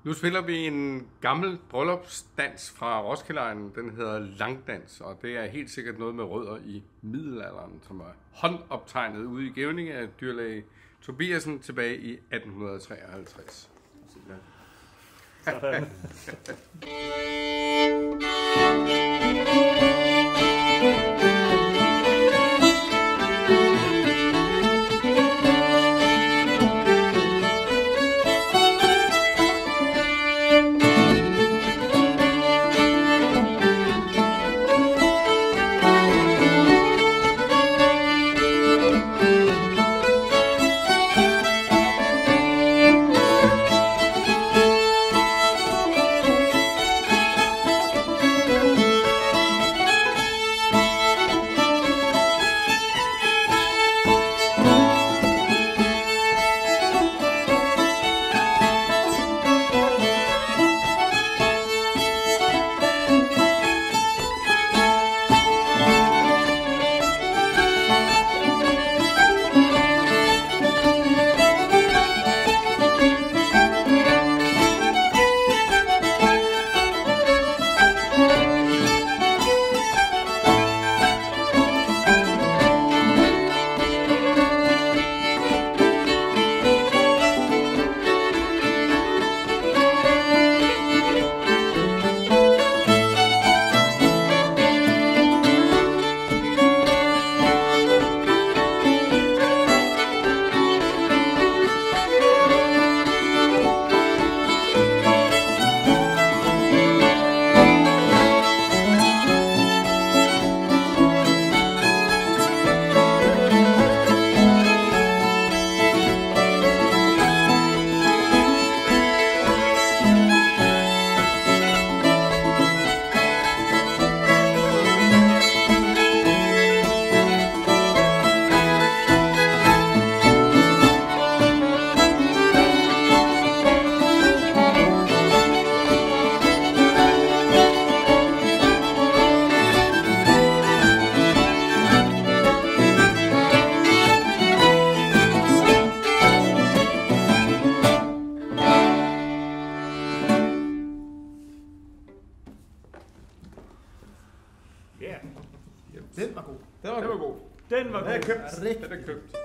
Nu spiller vi en gammel bryllupsdans fra Roskilde. Den hedder Langdans, og det er helt sikkert noget med rødder i middelalderen, som er håndoptegnet ude i Gievninge af dyrlæge Tobiassen tilbage i 1853. Sådan. Den var god. Den var god. Den er købt. Den er købt.